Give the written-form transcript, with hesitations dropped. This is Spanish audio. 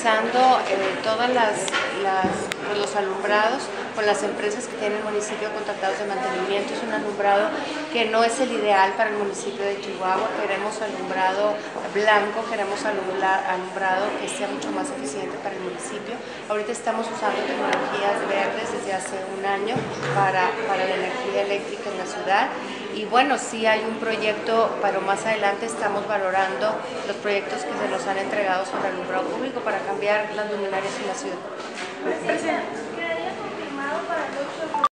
revisando todas los alumbrados con las empresas que tiene el municipio contratados de mantenimiento. Es un alumbrado que no es el ideal para el municipio de Chihuahua. Queremos alumbrado blanco, queremos alumbrado que sea mucho más eficiente para el municipio. Ahorita estamos usando tecnologías verdes desde hace un año para la energía eléctrica en la ciudad. Y bueno, sí hay un proyecto, pero más adelante estamos valorando los proyectos que se nos han entregado sobre el alumbrado público para cambiar las luminarias en la ciudad.